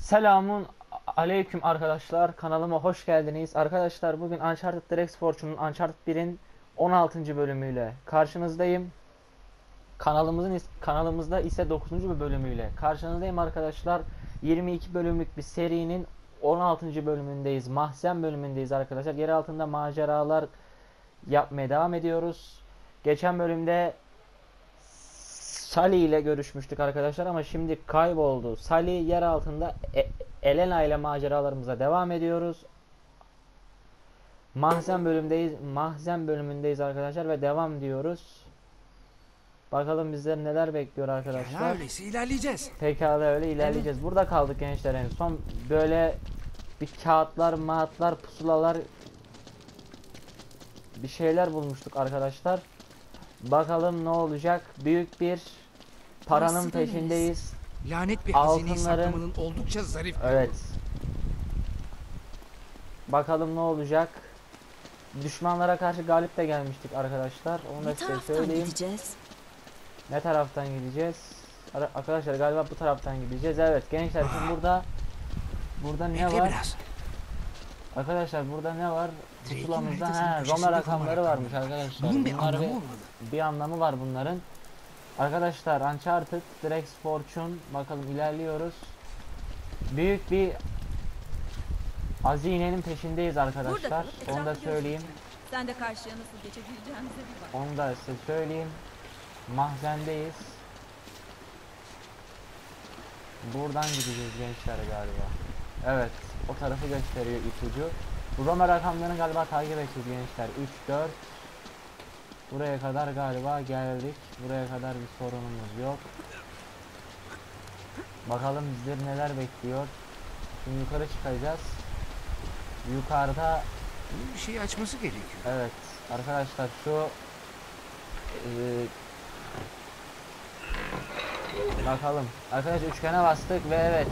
Selamun aleyküm arkadaşlar, kanalıma hoş geldiniz. Arkadaşlar bugün Uncharted Drake's Fortune'un Uncharted 1'in 16. bölümüyle karşınızdayım. Kanalımızda ise 9. bölümüyle karşınızdayım arkadaşlar. 22 bölümlük bir serinin 16. bölümündeyiz. Mahzen bölümündeyiz arkadaşlar. Yer altında maceralar yapmaya devam ediyoruz. Geçen bölümde Sully ile görüşmüştük arkadaşlar ama şimdi kayboldu. Sully yer altında. Elena ile maceralarımıza devam ediyoruz. Mahzen bölümündeyiz arkadaşlar ve devam diyoruz. Bakalım bizleri neler bekliyor arkadaşlar. Ya öyleyse ilerleyeceğiz. Pekala öyle ilerleyeceğiz. Burada kaldık gençler en son. Böyle bir kağıtlar, pusulalar bir şeyler bulmuştuk arkadaşlar. Bakalım ne olacak. Büyük bir paranın peşindeyiz. Lanet bir hazineyi Altınların- saklamanın oldukça zarif bir Evet. yolu. Bakalım ne olacak. Düşmanlara karşı galip de gelmiştik arkadaşlar. Onu da Ne size taraftan söyleyeyim. gideceğiz? Ne taraftan gideceğiz? Arkadaşlar galiba bu taraftan gideceğiz. Evet gençler şimdi burada ne Bekle var? biraz. Arkadaşlar burada ne var? Drake'in Pusulamızda haritasının Roma köşesinde rakamları Roma varmış rakamları. arkadaşlar. Bunun bir Bunlar anlamı bir- olmalı. Bir anlamı var bunların. Arkadaşlar Uncharted Drake's Fortune, bakalım ilerliyoruz. Büyük bir hazinenin peşindeyiz arkadaşlar. Onu da söyleyeyim. Sen de karşıya nasıl geçebileceğimize bir bak. Onu da size söyleyeyim. Mahzendeyiz. Buradan gideceğiz gençler galiba. Evet, o tarafı gösteriyor ipucu. Bu Roma rakamlarını galiba takip edeceğiz gençler. 3, 4. Buraya kadar galiba geldik. Buraya kadar bir sorunumuz yok. Bakalım bizleri neler bekliyor. Şimdi yukarı çıkacağız. Yukarıda Bir şeyi açması gerekiyor. evet arkadaşlar şu bakalım. Arkadaşlar üçgene bastık ve evet.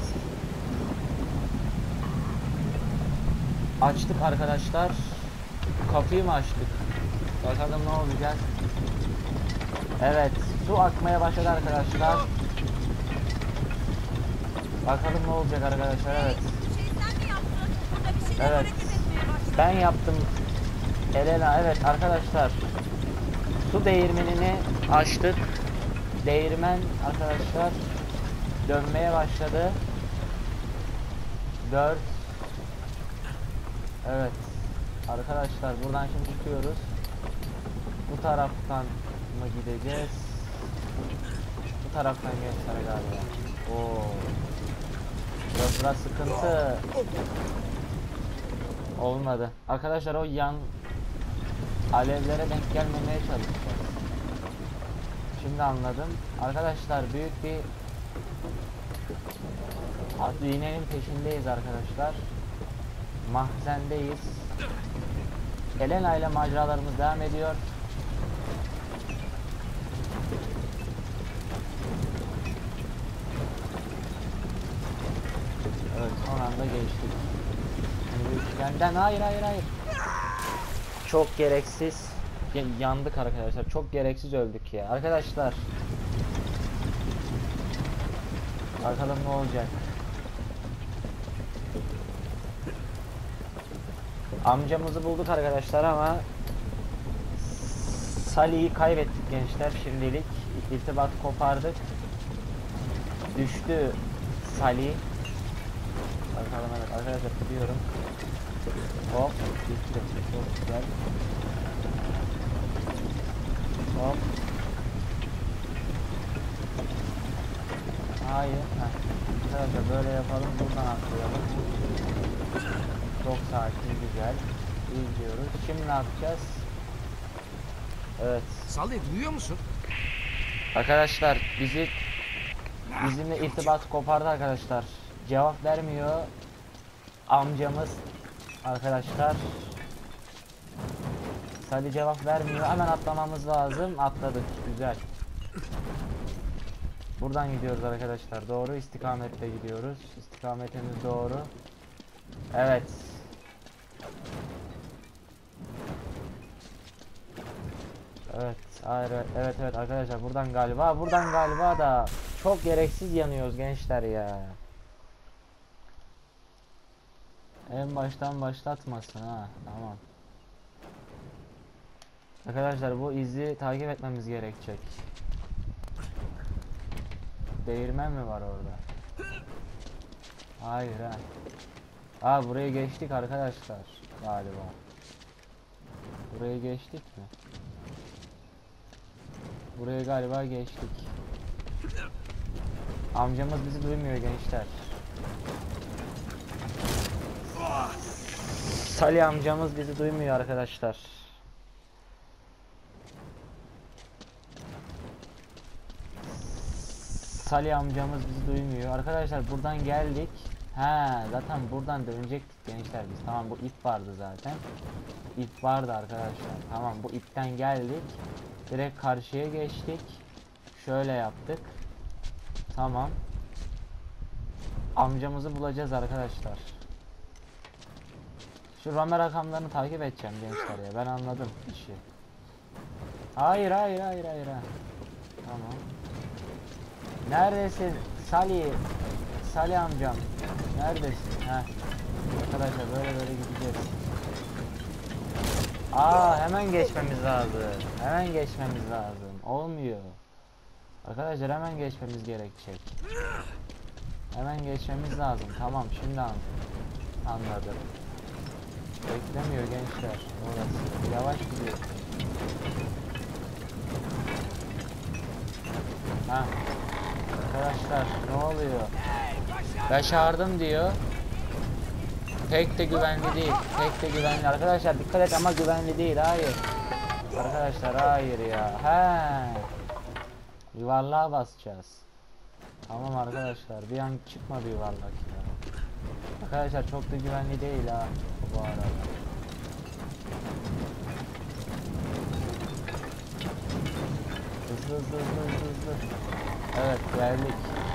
Açtık arkadaşlar. Kapıyı mı açtık? Bakalım ne olacak. Evet, su akmaya başladı arkadaşlar. Bakalım ne olacak arkadaşlar. Evet. Bir şey sen mi yaptın? Burada bir şeyler Evet. hareket etmeye başladı. Ben yaptım. Elena, evet arkadaşlar. Su değirmenini açtık. Değirmen arkadaşlar dönmeye başladı. 4. Evet. Arkadaşlar buradan şimdi çıkıyoruz. Bu taraftan mı gideceğiz? Bu taraftan gençler galiba. Oo. Burası sıkıntı. Olmadı. Arkadaşlar o yan alevlere denk gelmemeye çalışacağız. Şimdi anladım. Arkadaşlar büyük bir hazinenin peşindeyiz arkadaşlar. Mahzendeyiz. Elena ile maceralarımız devam ediyor. Evet son anda geçtik. Şimdi üçgenden hayır. Çok gereksiz yandık arkadaşlar. Çok gereksiz öldük ya. Arkadaşlar bakalım ne olacak. Amcamızı bulduk arkadaşlar ama Sully'yi kaybettik gençler şimdilik. İrtibat kopardık. Düştü Sully. Bakalım evet arkadaşlar gidiyorum. Hop düştü. Çok güzel. Hop. Hayır. Heh. Arkadaşlar böyle yapalım. Buradan atlayalım. Çok sakin, güzel. İzliyoruz. Şimdi ne yapacağız? Evet. Salih duyuyor musun? Arkadaşlar bizimle irtibat kopardı arkadaşlar. Cevap vermiyor. Amcamız arkadaşlar. Sadece cevap vermiyor. Hemen atlamamız lazım. Atladık. Güzel. Buradan gidiyoruz arkadaşlar. Doğru istikamette gidiyoruz. İstikametimiz doğru. Evet. Evet, hayır, evet arkadaşlar buradan galiba da çok gereksiz yanıyoruz gençler ya. En baştan başlatmasın ha. Tamam. Arkadaşlar bu izi takip etmemiz gerekecek. Değirmen mi var orada? Hayır ha. Aa, burayı geçtik arkadaşlar galiba. Burayı geçtik mi? Burayı galiba geçtik. Amcamız bizi duymuyor gençler. Salih amcamız bizi duymuyor arkadaşlar. Salih amcamız bizi duymuyor. Arkadaşlar buradan geldik. Ha, zaten buradan dönecektik gençler biz. Tamam, bu ip vardı zaten. İp vardı arkadaşlar. Tamam, bu ipten geldik. Direkt karşıya geçtik. Şöyle yaptık. Tamam. Amcamızı bulacağız arkadaşlar. Şu rame rakamlarını takip edeceğim gençler ya. Ben anladım işi. Hayır. Ha. Tamam. Neredesin Salih? Salih amcam. Neredesin? Ha. Arkadaşlar böyle gideceğiz. Aa, hemen geçmemiz lazım. Hemen geçmemiz lazım. Olmuyor. Arkadaşlar hemen geçmemiz gerekecek. Hemen geçmemiz lazım. Tamam, şimdi anladım. Beklemiyor gençler. Orası. Yavaş gidiyor. Ha. Arkadaşlar ne oluyor? Başardım diyor. Pek de güvenli değil. Pek de güvenli. Arkadaşlar dikkat et ama güvenli değil. Hayır. Arkadaşlar hayır ya. He. Yuvarlığa basacağız. Tamam arkadaşlar. Bir an çıkmadı yuvarlak ya. Arkadaşlar çok da güvenli değil ha. Bu arada. Hızlı. Evet, geldik.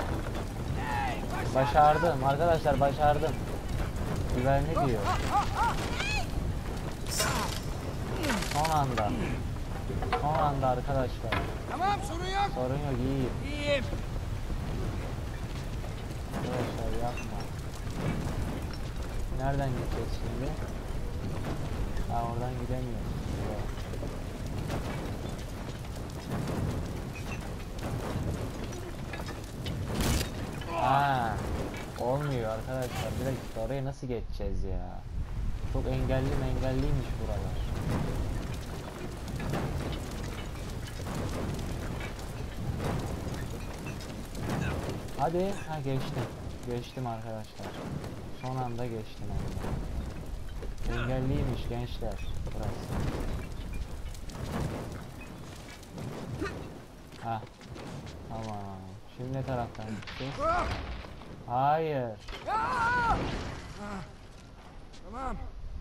Başardım arkadaşlar, başardım. Güvenli diyor. Son anda arkadaşlar. Tamam, sorun yok. Sorun yok, iyiyim. İyiyim. Arkadaşlar yapma. Nereden gideceğiz şimdi? Ha, oradan gidemiyoruz. Yok. Ha, olmuyor arkadaşlar. Bir dakika, oraya nasıl geçeceğiz ya? Çok engelliymiş buralar. Hadi, ha geçtim arkadaşlar. Son anda geçtim onu. Engelliymiş gençler burası. Ha, tamam. Şimdi ne taraftan gideceğiz? Hayır. Tamam.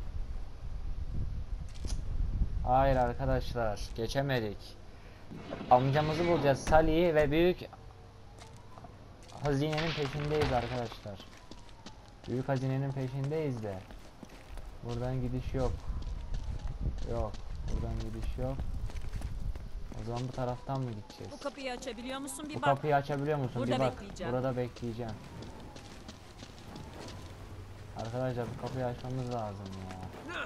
Hayır arkadaşlar, geçemedik. Amcamızı bulacağız, Salih'i, ve büyük hazinenin peşindeyiz arkadaşlar. Büyük hazinenin peşindeyiz de. Buradan gidiş yok. Buradan gidiş yok. O zaman bu taraftan mı gideceğiz? Bu kapıyı açabiliyor musun? Bir Bu bak. kapıyı açabiliyor musun? Burada Bir bak. bekleyeceğim. Burada bekleyeceğim. Arkadaşlar bu kapıyı açmamız lazım ya.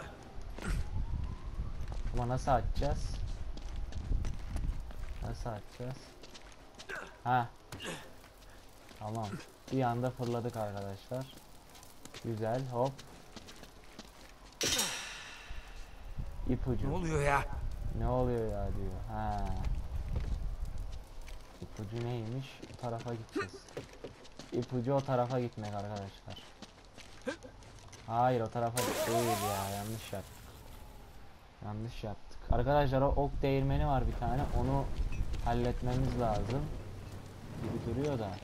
Ama nasıl açacağız? Ha. Tamam. Bir anda fırladık arkadaşlar. Güzel, hop. İpucu. Ne oluyor ya? Ne oluyor ya diyor. Ha. İpucu neymiş? O tarafa gideceğiz. İpucu o tarafa gitmek arkadaşlar. Hayır, o tarafa değil ya, yanlış yaptık. Arkadaşlar o ok değirmeni var bir tane, onu halletmemiz lazım gibi duruyor da.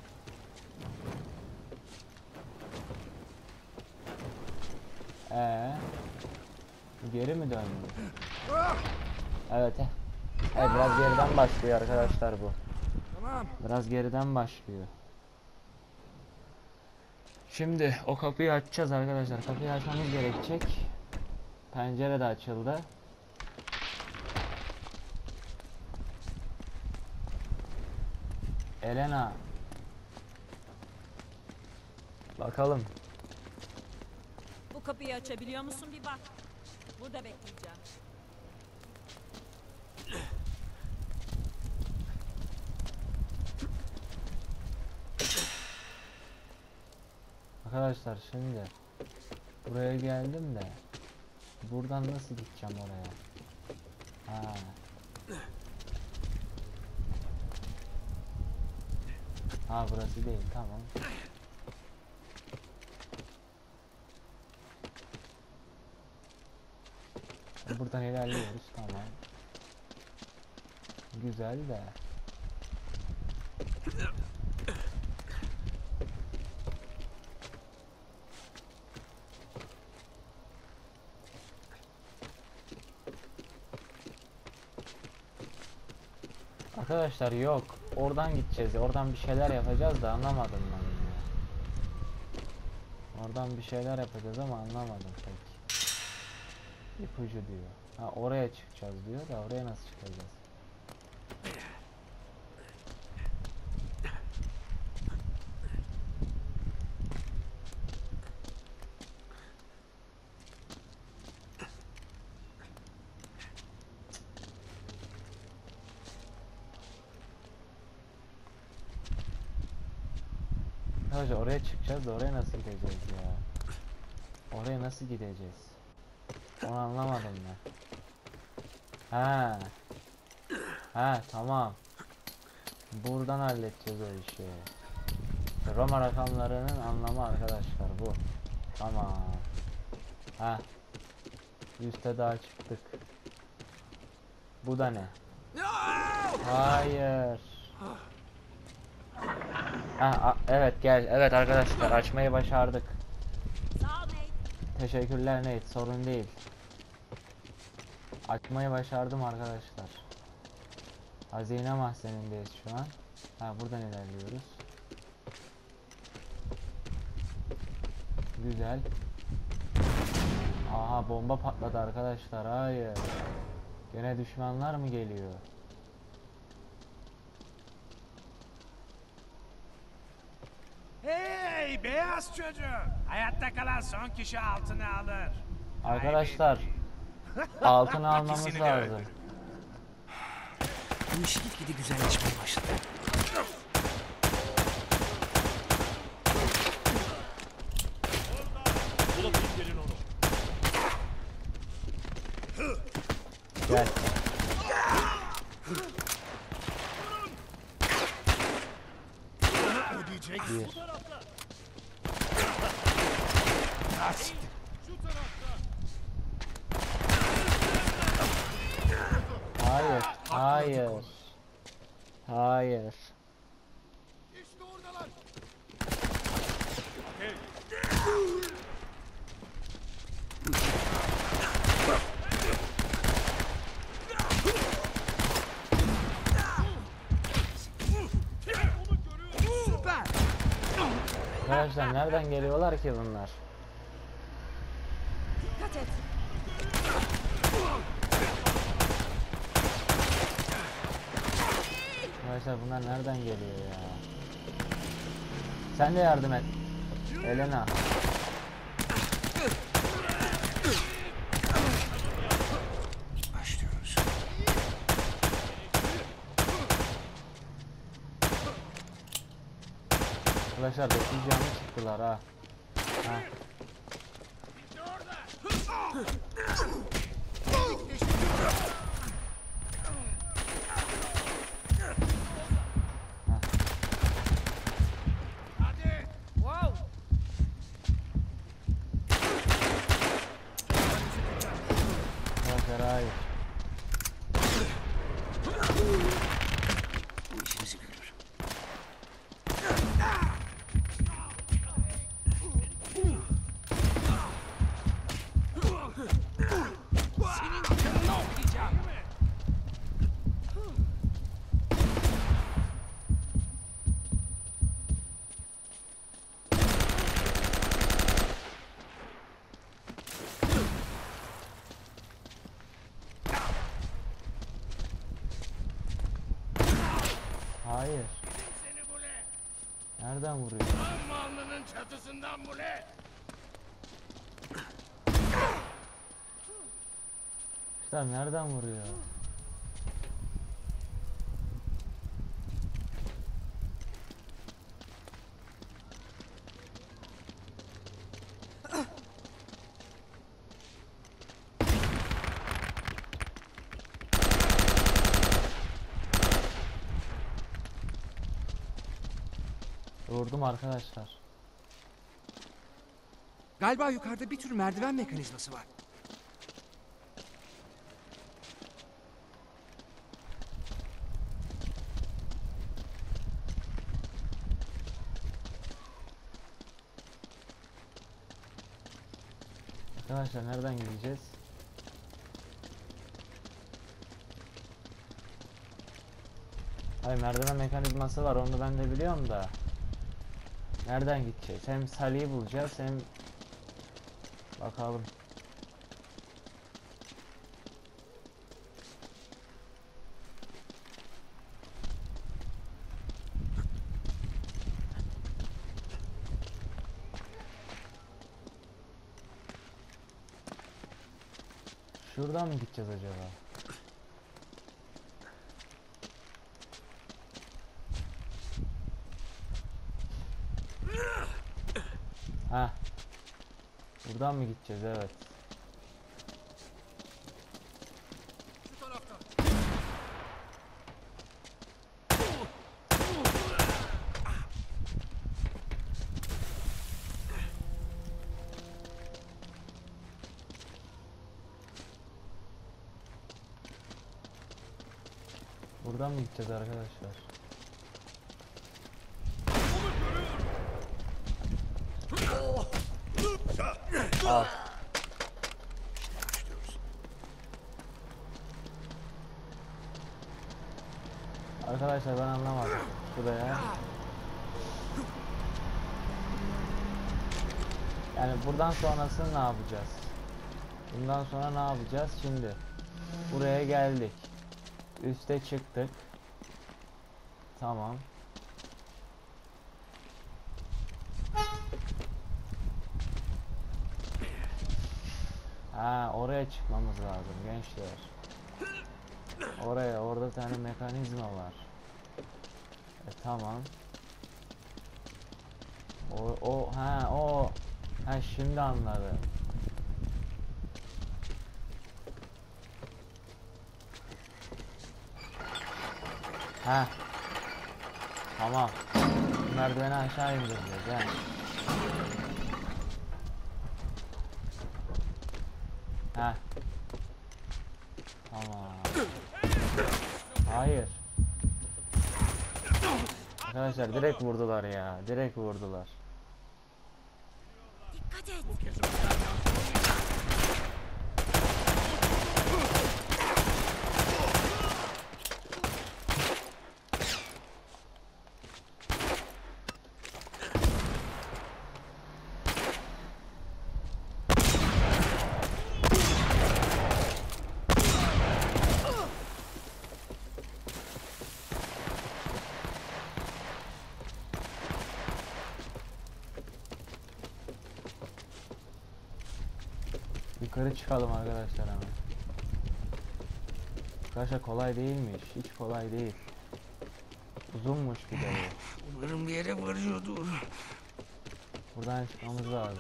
Geri mi döndü? Evet. Evet, biraz geriden başlıyor arkadaşlar bu. Tamam. Biraz geriden başlıyor. Şimdi o kapıyı açacağız arkadaşlar. Kapıyı açmamız gerekecek. Pencere de açıldı. Elena. Bakalım. Bu Bu kapıyı açabiliyor musun bir bak. Burada bekleyeceğim. Arkadaşlar şimdi buraya geldim de buradan nasıl gideceğim oraya? Ha. Ha burası değil, tamam. Buradan ilerliyoruz, tamam. Güzel de. Arkadaşlar yok. Oradan gideceğiz. Oradan bir şeyler yapacağız da anlamadım ben ya. Oradan bir şeyler yapacağız ama anlamadım pek. İpucu diyor. Ha oraya çıkacağız diyor da oraya nasıl çıkacağız? Arkadaşlar oraya çıkacağız da oraya nasıl gideceğiz ya? Oraya nasıl gideceğiz? Onu anlamadım ben. Ha. Ha tamam. Buradan halledeceğiz o işi. Roma rakamlarının anlamı arkadaşlar bu. Tamam. Ha. Üste daha çıktık. Bu da ne? Hayır. Ha, evet gel. Evet arkadaşlar açmayı başardık. Sağ ol Nate. Teşekkürler Nate, sorun değil. Açmayı başardım arkadaşlar. Hazine mahzenindeyiz şu an. Ha buradan ilerliyoruz. Güzel. Aha bomba patladı arkadaşlar. Hayır. Gene düşmanlar mı geliyor? Hey beyaz çocuk. Hayatta kalan son kişi altını alır. Arkadaşlar altını almamız İkisini de lazım. öldür. Bu iş gitgide güzelleşmeye başladı. Gel. Bir. Hayır. Hayır. Hayır. İşte oradalar. Süper. Arkadaşlar nereden geliyorlar ki bunlar? Dikkat et. Arkadaşlar bunlar nereden geliyor ya? Sen de yardım et. Elena. Başlıyoruz. Arkadaşlar 9 canlı çıktılar ha. Ha. Hadi. Wow. Arkadaşlar hayır. Bu işimizi görür. Senin canını okuyacağım. Hayır. Seni bu ne? Nereden vuruyor? Alnının çatısından bu ne? İşte nereden vuruyor? Vurdum arkadaşlar. Galiba yukarıda bir tür merdiven mekanizması var. Arkadaşlar nereden gideceğiz? Hayır, merdiven mekanizması var, onu ben de biliyorum da. Nereden gideceğiz? Hem Salih'i bulacağız hem... Bakalım. Şuradan mı gideceğiz acaba? Ha. Buradan mı gideceğiz? Evet. Buradan mı gideceğiz arkadaşlar? Al. Arkadaşlar ben anlamadım. Şuraya. Yani buradan sonrasını ne yapacağız? Bundan sonra ne yapacağız? Şimdi buraya geldik. Üste çıktık. Tamam. Ha, oraya çıkmamız lazım gençler. Orada tane mekanizma var. Tamam. Ha, şimdi anladım. Ha. Tamam. Merdiveni aşağı indireceğiz he. Ha. Tamam. Hayır. Arkadaşlar direkt vurdular ya. Direkt vurdular. Dikkat et. Yukarı çıkalım arkadaşlar hemen. Arkadaşlar kolay değilmiş. Hiç kolay değil. Uzunmuş bir de bu. Umarım bir yere varıyordur. Buradan çıkmamız lazım.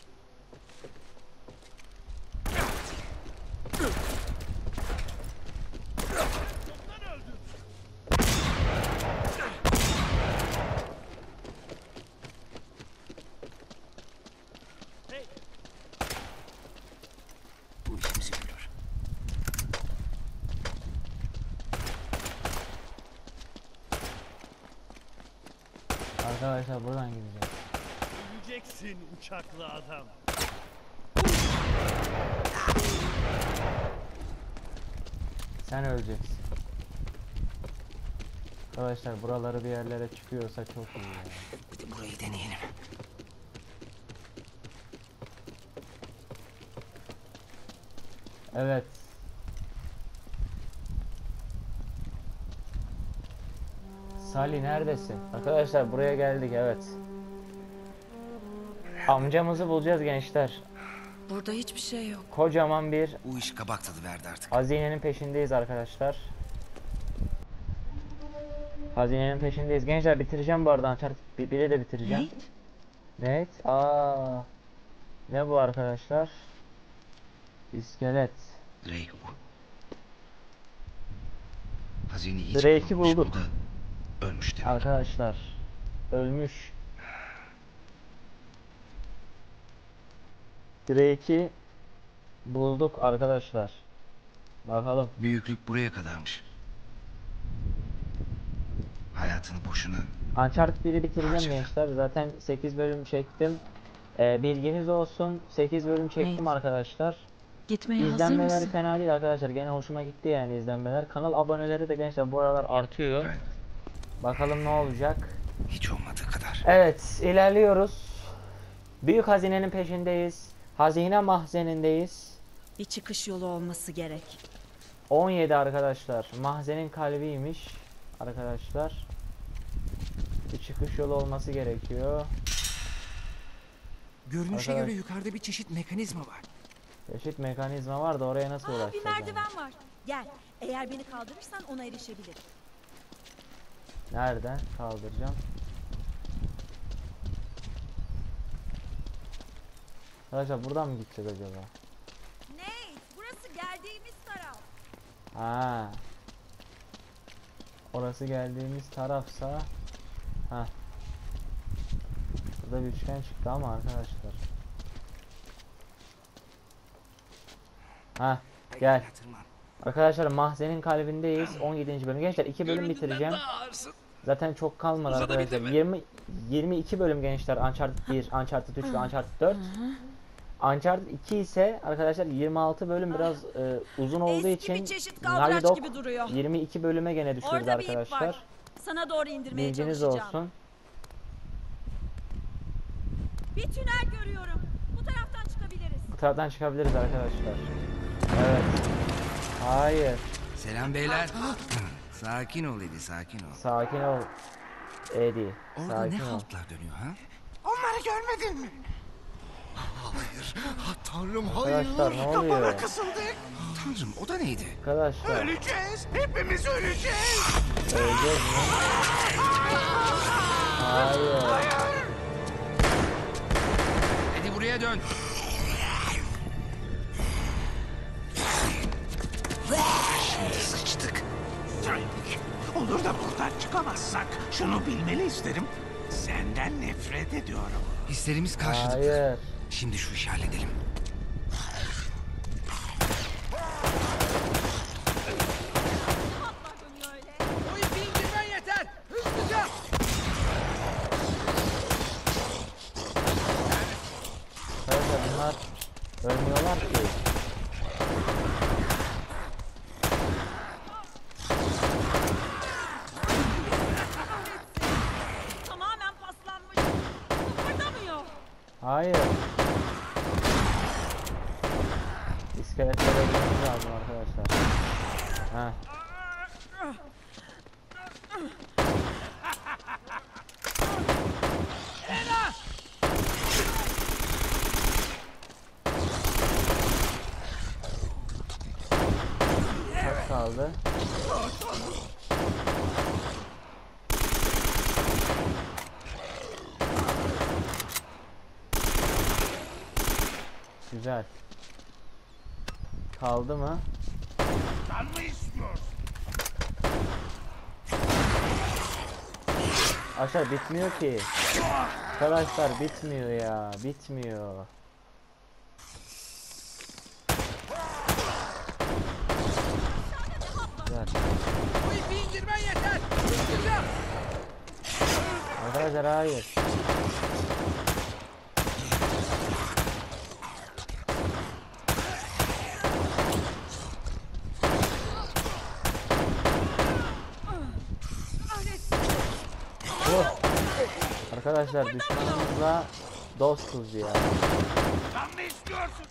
Bu işimizi görür. Arkadaşlar buradan gideceğiz. Öleceksin uçaklı adam. Sen öleceksin. Arkadaşlar buraları bir yerlere çıkıyorsa çok iyi ya. Bir de burayı deneyelim. Evet. Salih neredesin? Arkadaşlar buraya geldik, evet. Amcamızı bulacağız gençler. burada hiçbir şey yok. Kocaman bir Bu iş kabak tadı verdi artık. hazinenin peşindeyiz arkadaşlar. Hazinenin peşindeyiz. Gençler bitireceğim bu arada. Biri de bitireceğim. Ne? Ne? Ne bu arkadaşlar? İskelet. Drake bu. Hazineyi Drake'i hiç bulmamış, bulduk. o da ölmüş demek. Arkadaşlar ölmüş. Drake'i bulduk arkadaşlar. Bakalım. Büyüklük buraya kadarmış. Hayatını boşuna. Uncharted 1'i bitireceğim Harika. gençler. Zaten 8 bölüm çektim. Bilginiz olsun. 8 bölüm çektim Nate. arkadaşlar. Gitmeye hazır İzlenmeler mısın? fena değil arkadaşlar. Gene hoşuma gitti yani izlenmeler. Kanal aboneleri de gençler bu aralar artıyor. Evet. Bakalım ne olacak. Hiç olmadığı kadar. Evet, ilerliyoruz. Büyük hazinenin peşindeyiz. Hazine mahzenindeyiz. Bir çıkış yolu olması gerek. 17 arkadaşlar. Mahzenin kalbiymiş arkadaşlar. Bir çıkış yolu olması gerekiyor. Görünüşe Arkadaş- göre yukarıda bir çeşit mekanizma var. Çeşit mekanizma var da oraya nasıl Aa, bir ulaşacağız? yani? merdiven var. Gel. Eğer beni kaldırırsan ona erişebilirim. Nereden kaldıracağım? Arkadaşlar buradan mı gideceğiz acaba? Nate, burası geldiğimiz taraf. Ha. Orası geldiğimiz tarafsa. Ha. Burada bir üçgen çıktı ama arkadaşlar. Ha. Gel. Tırman. Arkadaşlar mahzenin kalbindeyiz. 17. bölüm. Gençler 2 bölüm bitireceğim. Zaten çok kalmadı arkadaşlar. 22 bölüm gençler. Uncharted 1, Uncharted 3 ve Uncharted 4. Uncharted 2 ise arkadaşlar 26 bölüm biraz uzun olduğu Eski için bir çeşit kaldıraç Naughty Dog gibi duruyor. 22 bölüme gene düşürdü Orada bir ip arkadaşlar. var. Sana doğru indirmeye Bilginiz çalışacağım. olsun. Bir tünel görüyorum. Bu taraftan çıkabiliriz. Bu taraftan çıkabiliriz arkadaşlar. Evet. Hayır. Selam beyler. Sakin ol Eddie, sakin ol. Sakin ol. Eddie. Orada ne Sakin ol. haltlar dönüyor ha? Onları görmedin mi? Hayır. Tanrım Arkadaşlar, ne oluyor? Kapana kısıldık. Tanrım o da neydi? Arkadaşlar. Öleceğiz. Hepimiz öleceğiz. Öleceğiz mi? Hayır. Eddie buraya dön. Şimdi sıçtık. Drake, olur da buradan çıkamazsak şunu bilmeni isterim. Senden nefret ediyorum. Hislerimiz karşılıklı. Hayır. Şimdi şu işi halledelim. Hatlar dönüyor öyle. O ipi indirmen yeter. Hızlıca. Arkadaşlar bunlar ölmüyorlar ki. Tamamen paslanmış. Kıpırdamıyor. Hayır. İskeletlere ölmemiz lazım arkadaşlar. Heh. Kaç kaldı? Güzel. Kaldı mı? Kan mı istiyorsun? Aşağı bitmiyor ki. Arkadaşlar bitmiyor ya. Bitmiyor. Güzel. O ipi indirmen yeter. Hızlıca. Arkadaşlar hayır. Oh. Arkadaşlar düşmanımızla dostuz ya. Kan mı istiyorsun?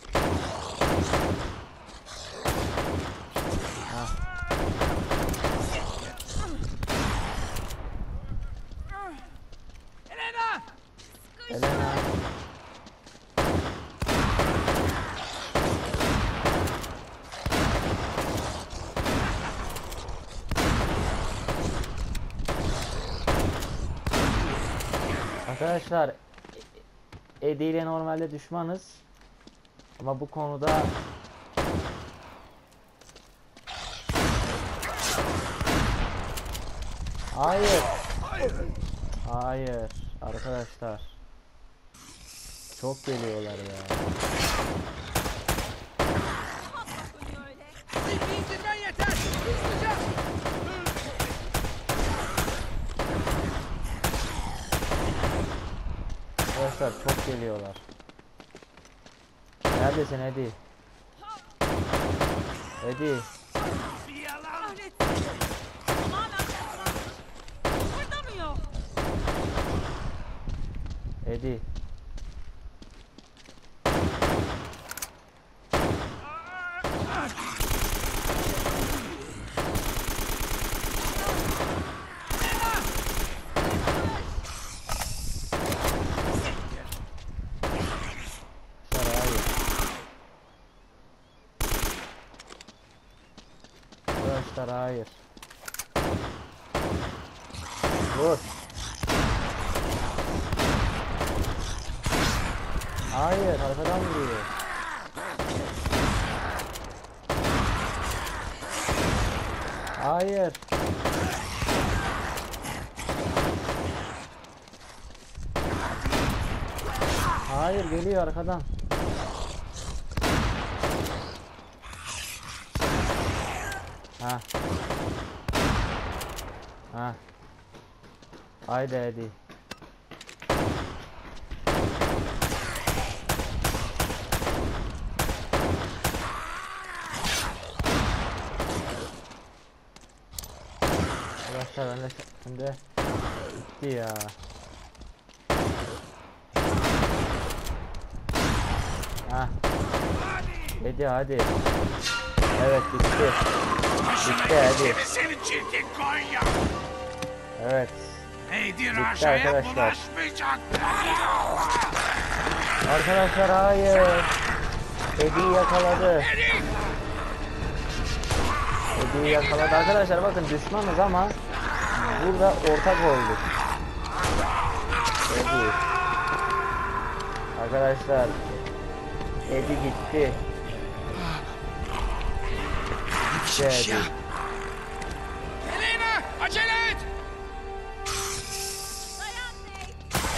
Elena. Elena. Arkadaşlar Eddie ile normalde düşmanız. Ama bu konuda hayır. Hayır arkadaşlar. Çok geliyorlar ya. İpi indirmen yeter. Hızlıca. Arkadaşlar çok geliyorlar. Neredesin Eddie? Eddie. Bir yalan. Kahretsin. Tamamen patlamış. Kıpırdamıyor. Eddie. Arkadaşlar hayır. Vur. Hayır, arkadan vuruyor. Hayır. Hayır, geliyor arkadan. Ha. Ha. Haydi hadi. Arkadaşlar ben de gitti ya. Ha. Hadi hadi. Evet bitti. Bitti hadi. Seni çirkin Konya. Evet. Eddie Bitti Raja'ya arkadaşlar. bulaşmayacak. Arkadaşlar hayır. Eddie'yi yakaladı. Eddie'yi yakaladı. Arkadaşlar bakın düşmanız ama burada ortak olduk. Eddie. Arkadaşlar Eddie gitti. Gitti Eddie. Elena, acele et. Dayan Nate.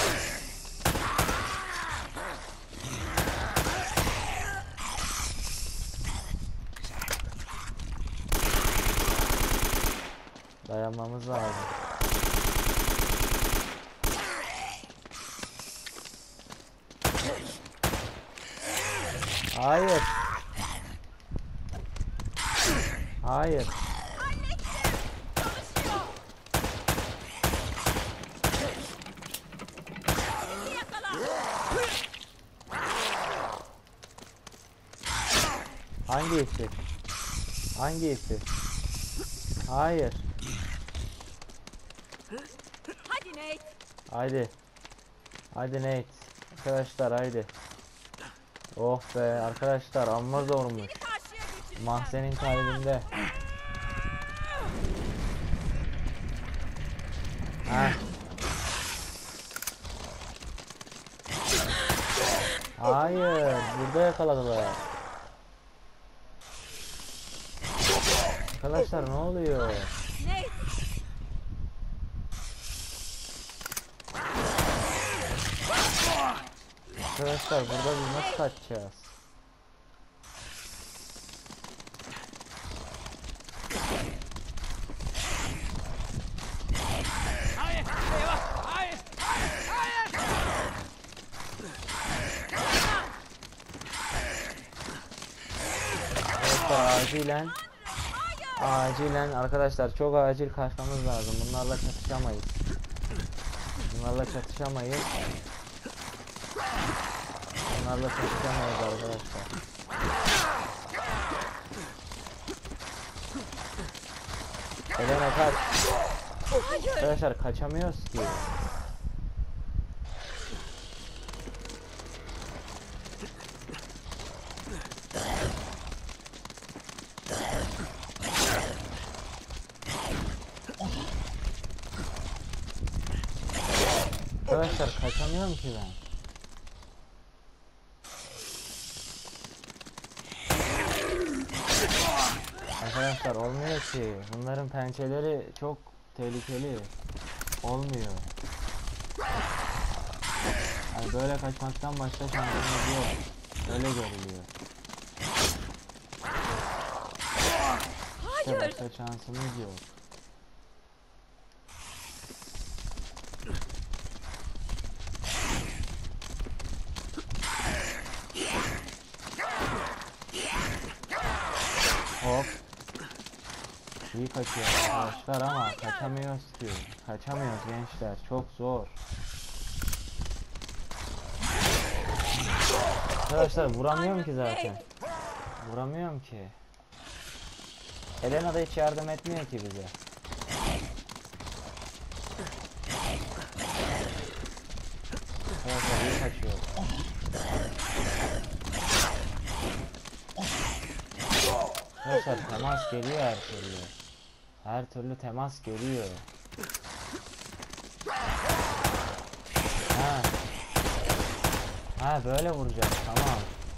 Dayanmamız lazım. Hayır. Hayır. Çalışıyor. Bizi yakala. Hangisi? Hangisi? Hayır. Hadi Nate. Haydi. Haydi Nate. Arkadaşlar haydi. Oh be arkadaşlar amma zormuş. Seni karşıya geçireceğim. Mahzenin kalbinde. Heh. Hayır, burada yakaladılar. Arkadaşlar ne oluyor? Nate. Arkadaşlar burada biz nasıl kaçacağız? Hayır, eyvah. Hayır, hayır, hayır. Arkadaşlar acilen arkadaşlar çok acil kaçmamız lazım. Bunlarla çatışamayız. Bunlarla çatışamayız. Bunlarla çatışamayız arkadaşlar. Elena kaç. Arkadaşlar kaçamıyoruz ki. Arkadaşlar kaçamıyorum ki ben. Arkadaşlar olmuyor ki. Bunların pençeleri çok tehlikeli. Olmuyor. Yani böyle kaçmaktan başka şansımız yok. Öyle görülüyor. İşte başka şansımız yok. Hop. İyi kaçıyor arkadaşlar ama kaçamıyoruz ki. Kaçamıyoruz gençler. Çok zor. Arkadaşlar vuramıyorum ki zaten. Vuramıyorum ki. Elena da hiç yardım etmiyor ki bize. Arkadaşlar iyi kaçıyor. Arkadaşlar temas geliyor her türlü. Her türlü temas geliyor. Ha. Ha böyle vuracağız, tamam.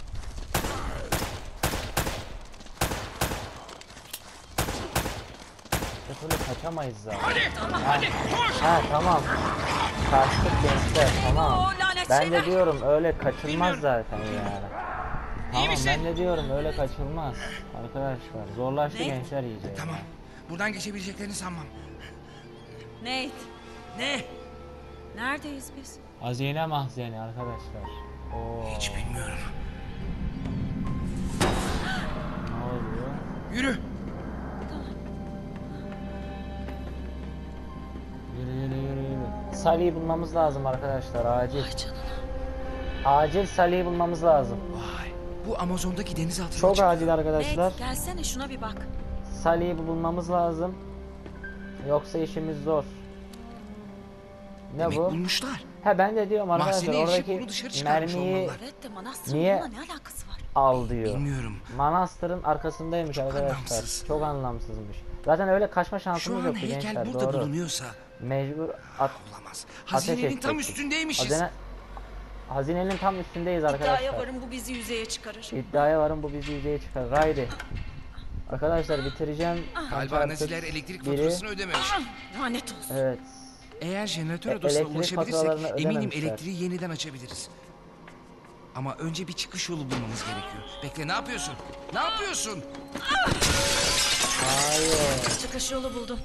Bir türlü kaçamayız zaten. Hadi koş. Ha tamam. Kaçtık gençler, tamam. Oo, lanet Ben şeyler. de diyorum öyle kaçılmaz zaten yani. Tamam misin? ben de diyorum öyle kaçılmaz. Arkadaşlar zorlaştı Ne? gençler iyice. Tamam. Buradan geçebileceklerini sanmam. Nate, Ne? neredeyiz biz? Hazine mahzeni arkadaşlar. Oo, Hiç bilmiyorum. ne oluyor? Yürü. Yürü yürü yürü yürü. Salih'i bulmamız lazım arkadaşlar, acil. Ay canına. Acil Salih'i bulmamız lazım. Vay. Bu Amazon'daki denizaltı Çok yolcu. acil arkadaşlar. Nate, gelsene şuna bir bak. Salih'i bulmamız lazım. Yoksa işimiz zor. Ne Demek bu? bulmuşlar. Ha ben de diyorum arkadaşlar Mahzene erişip oradaki onu dışarı çıkarmış mermiyi olmalılar. Evet de Manastır'ın Niye? bununla ne alakası var? al diyor. Bilmiyorum. Manastırın arkasındaymış arkadaşlar. anlamsız. Çok anlamsızmış. Zaten öyle kaçma Şu şansımız an yoktu heykel gençler, burada doğru. bulunuyorsa Mecbur olamaz. ateş Hazinenin tam edecektik. üstündeymişiz. Hazinenin tam üstündeyiz İddiaya arkadaşlar. varım bu bizi yüzeye çıkarır. İddiaya varım bu bizi yüzeye çıkar. Haydi. Arkadaşlar bitireceğim. Galiba Artık Naziler elektrik biri- faturasını ödememiş. Lanet olsun. Evet. Eğer jeneratör E- odasına elektrik ulaşabilirsek faturalarını eminim ödememişler. elektriği yeniden açabiliriz. Ama önce bir çıkış yolu bulmamız gerekiyor. Bekle, ne yapıyorsun? Ne yapıyorsun? Hayır. Çıkış yolu buldum.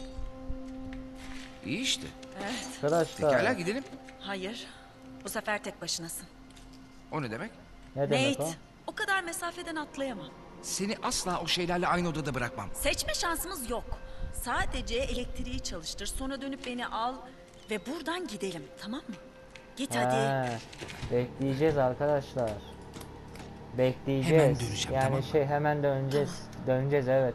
İyi işte. Evet. Arkadaşlar. Pekala gidelim. Hayır. Bu sefer tek başınasın. O ne demek? Ne demek o? Nate, o kadar mesafeden atlayamam. Seni asla o şeylerle aynı odada bırakmam. Seçme şansımız yok. Sadece elektriği çalıştır, sonra dönüp beni al ve buradan gidelim, tamam mı? Git hadi. He, bekleyeceğiz arkadaşlar. Bekleyeceğiz. Hemen döneceğim, yani tamam mı? hemen döneceğiz. Döneceğiz evet.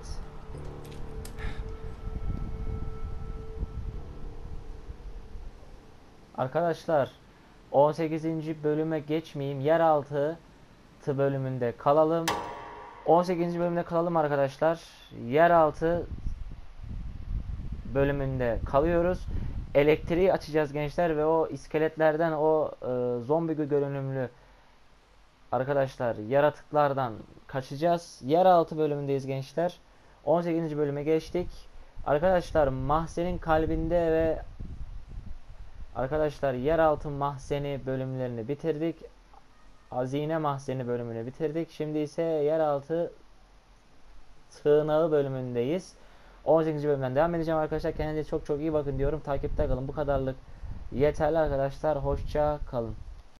Arkadaşlar 18. bölüme geçmeyeyim. Yeraltı bölümünde kalalım. 18. bölümde kalalım arkadaşlar. Yeraltı bölümünde kalıyoruz. Elektriği açacağız gençler ve o iskeletlerden o zombi görünümlü arkadaşlar yaratıklardan kaçacağız. Yeraltı bölümündeyiz gençler. 18. bölüme geçtik. Arkadaşlar mahzenin kalbinde ve arkadaşlar yeraltı mahzeni bölümlerini bitirdik. Hazine mahzeni bölümünü bitirdik. Şimdi ise yeraltı sığınağı bölümündeyiz. 18. bölümden devam edeceğim arkadaşlar. Kendinize çok çok iyi bakın diyorum. Takipte kalın. Bu kadarlık yeterli arkadaşlar. Hoşça kalın.